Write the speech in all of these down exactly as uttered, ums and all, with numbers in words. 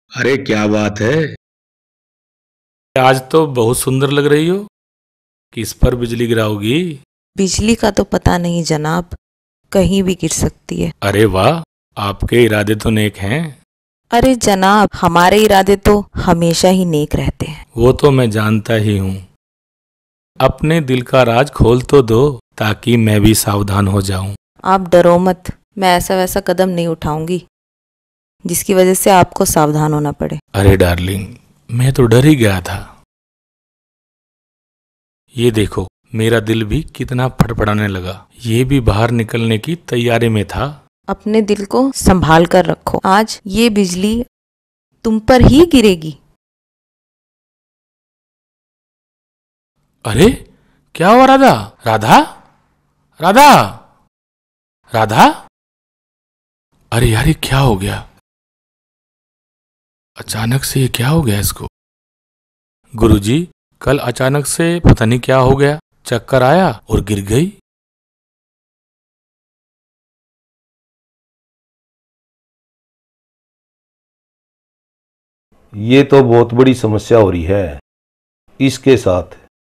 अरे क्या बात है। आज तो बहुत सुंदर लग रही हो। किस पर बिजली गिराओगी? बिजली का तो पता नहीं जनाब, कहीं भी गिर सकती है। अरे वाह, आपके इरादे तो नेक हैं। अरे जनाब, हमारे इरादे तो हमेशा ही नेक रहते हैं। वो तो मैं जानता ही हूँ। अपने दिल का राज खोल तो दो ताकि मैं भी सावधान हो जाऊं। आप डरो मत, मैं ऐसा वैसा कदम नहीं उठाऊंगी जिसकी वजह से आपको सावधान होना पड़े। अरे डार्लिंग, मैं तो डर ही गया था। ये देखो, मेरा दिल भी कितना फड़फड़ाने लगा। ये भी बाहर निकलने की तैयारी में था। अपने दिल को संभाल कर रखो, आज ये बिजली तुम पर ही गिरेगी। अरे क्या हुआ? राधा, राधा, राधा, राधा। अरे यार, ये क्या हो गया? अचानक से ये क्या हो गया इसको? गुरुजी, कल अचानक से पता नहीं क्या हो गया, चक्कर आया और गिर गई। ये तो बहुत बड़ी समस्या हो रही है इसके साथ।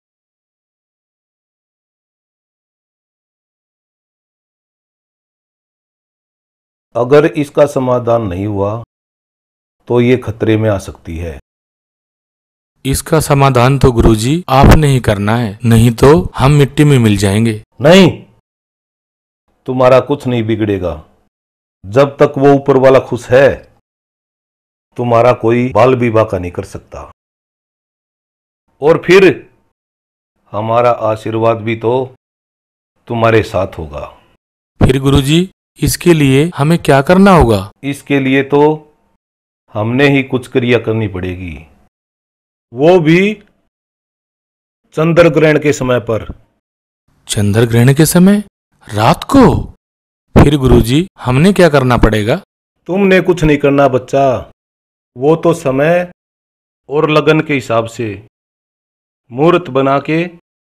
अगर इसका समाधान नहीं हुआ तो ये खतरे में आ सकती है। इसका समाधान तो गुरुजी आपने ही करना है, नहीं तो हम मिट्टी में मिल जाएंगे। नहीं, तुम्हारा कुछ नहीं बिगड़ेगा। जब तक वो ऊपर वाला खुश है, तुम्हारा कोई बाल विवाह का नहीं कर सकता। और फिर हमारा आशीर्वाद भी तो तुम्हारे साथ होगा। फिर गुरुजी, इसके लिए हमें क्या करना होगा? इसके लिए तो हमने ही कुछ क्रिया करनी पड़ेगी, वो भी चंद्र ग्रहण के समय पर। चंद्र ग्रहण के समय? रात को? फिर गुरुजी, हमने क्या करना पड़ेगा? तुमने कुछ नहीं करना बच्चा, वो तो समय और लगन के हिसाब से मुहूर्त बना के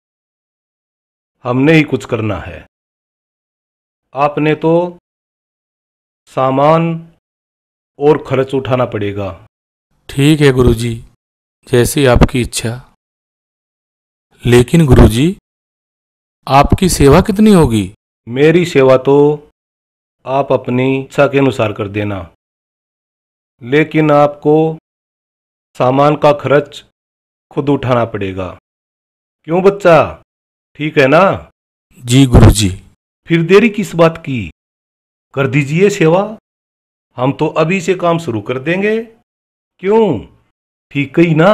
हमने ही कुछ करना है। आपने तो सामान और खर्च उठाना पड़ेगा। ठीक है गुरुजी, जैसी आपकी इच्छा। लेकिन गुरुजी, आपकी सेवा कितनी होगी? मेरी सेवा तो आप अपनी इच्छा के अनुसार कर देना, लेकिन आपको सामान का खर्च खुद उठाना पड़ेगा। क्यों बच्चा, ठीक है ना? जी गुरुजी। फिर देरी किस बात की, कर दीजिए सेवा। हम तो अभी से काम शुरू कर देंगे। क्यों, ठीक ही ना?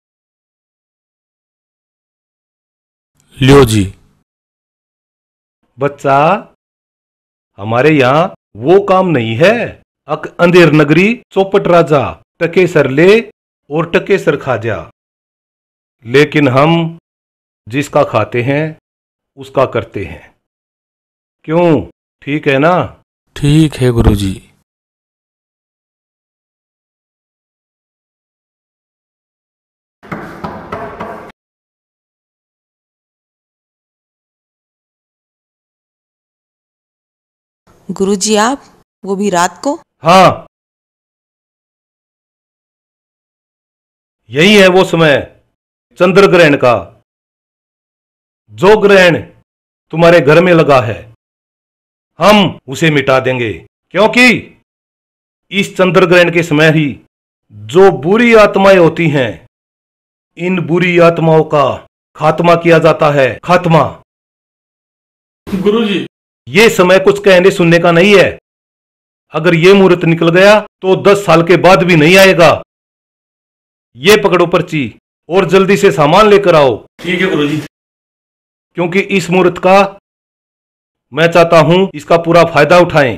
ल्यो जी। बच्चा, हमारे यहाँ वो काम नहीं है। अक अंधेर नगरी चौपट राजा, टके सर ले और टके सर खा जा। लेकिन हम जिसका खाते हैं उसका करते हैं। क्यों, ठीक है ना? ठीक है गुरुजी। गुरुजी, आप वो भी रात को? हाँ, यही है वो समय चंद्र ग्रहण का। जो ग्रहण तुम्हारे घर में लगा है, हम उसे मिटा देंगे। क्योंकि इस चंद्र ग्रहण के समय ही जो बुरी आत्माएं होती हैं, इन बुरी आत्माओं का खात्मा किया जाता है। खात्मा। गुरुजी, ये समय कुछ कहने सुनने का नहीं है। अगर ये मुहूर्त निकल गया तो दस साल के बाद भी नहीं आएगा। ये पकड़ो पर्ची और जल्दी से सामान लेकर आओ। ठीक है गुरुजी। क्योंकि इस मुहूर्त का मैं चाहता हूं इसका पूरा फायदा उठाएं।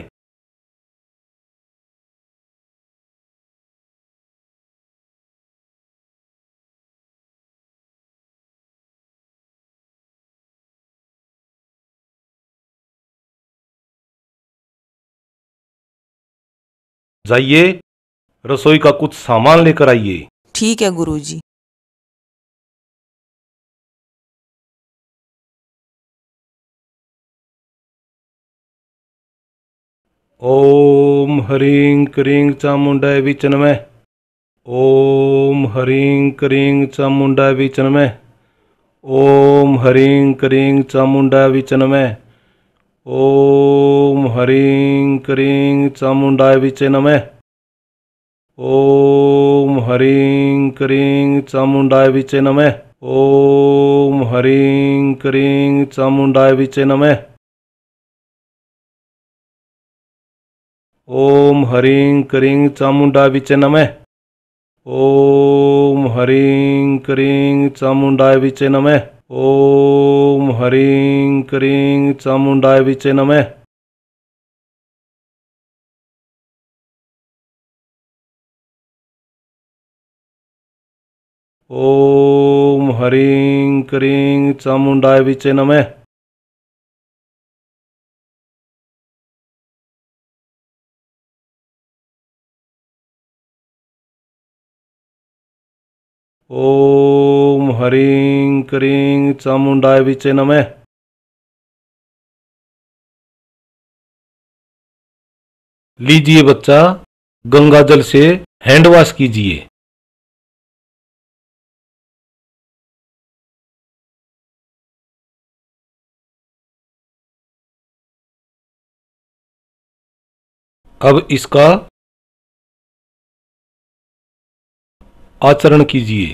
जाइए, रसोई का कुछ सामान लेकर आइए। ठीक है गुरुजी। ओम ह्रीं क्रीं चामुंडाय विचनमय। ओम ह्रीं क्रीं चामुंडा विचन में। ओम ह्रीं क्रीं चामुंडा विचन में। ओम ह्रीं क्रीं चामुंडा विचन में। ओम ह्रीं क्रीं चामुंडा विचन में। ओम ह्रीं क्रीं चामुंडा विचन में। ओम ह्रीं क्रीं चामुंडा विचन में। ओम ह्रीं क्रीं चामुंडा विचन में। ओम ह्रीं क्रीं चामुंडा विचन में। ओम ह्रीं क्रीं चामुंडा विचन में। ओम ह्रीं क्रीं चामुंडा विचन में। लीजिए बच्चा, गंगा जल से हैंड वॉश कीजिए। अब इसका आचरण कीजिए।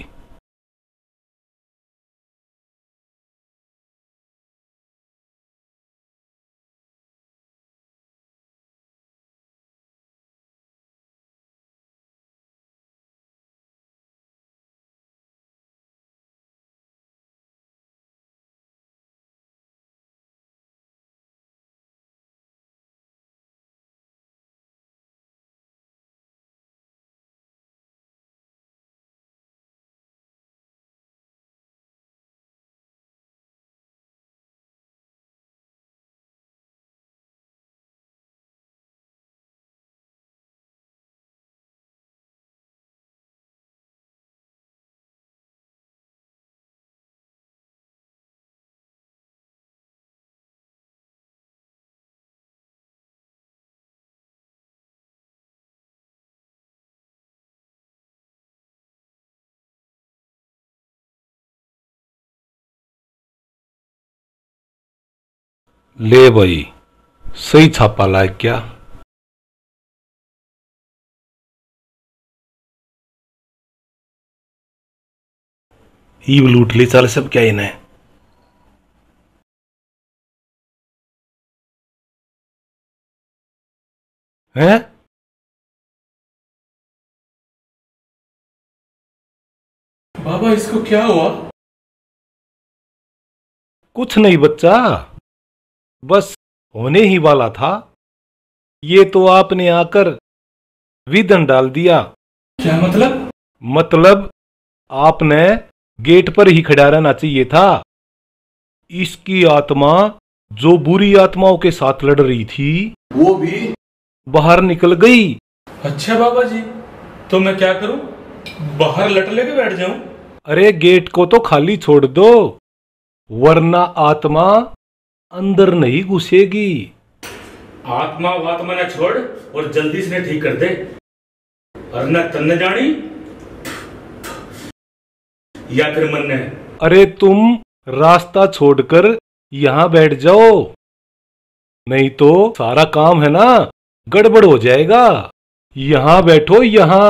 ले भाई, सही छापा लायक क्या? ईव लूट ले चल सब क्या इन्हें। हैं? बाबा इसको क्या हुआ? कुछ नहीं बच्चा, बस होने ही वाला था। ये तो आपने आकर विधन डाल दिया। क्या मतलब? मतलब आपने गेट पर ही खड़ा रहना चाहिए था। इसकी आत्मा जो बुरी आत्माओं के साथ लड़ रही थी वो भी बाहर निकल गई। अच्छा बाबा जी, तो मैं क्या करूं? बाहर लट लेके बैठ जाऊं? अरे गेट को तो खाली छोड़ दो, वरना आत्मा अंदर नहीं घुसेगी। आत्मा वात्मा न छोड़ और जल्दी से ठीक कर दे, वरना तन्ने जानी या फिर मन ने। अरे तुम रास्ता छोड़कर यहां बैठ जाओ, नहीं तो सारा काम है ना गड़बड़ हो जाएगा। यहां बैठो यहां।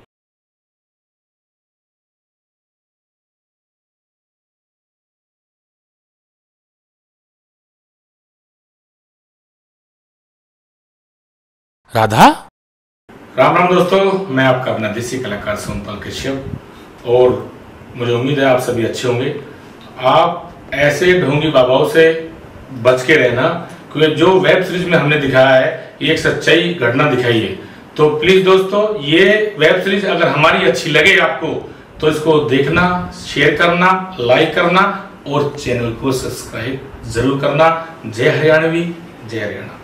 राधा। राम राम दोस्तों, मैं आपका अपना देसी कलाकार सोमपाल कश्यप, और मुझे उम्मीद है आप सभी अच्छे होंगे। आप ऐसे ढोंगी बाबाओं से बच के रहना, क्योंकि जो वेब सीरीज में हमने दिखाया है ये एक सच्चाई घटना दिखाई है। तो प्लीज दोस्तों, ये वेब सीरीज अगर हमारी अच्छी लगे आपको तो इसको देखना, शेयर करना, लाइक करना और चैनल को सब्सक्राइब जरूर करना। जय हरियाणवी, जय हरियाणा।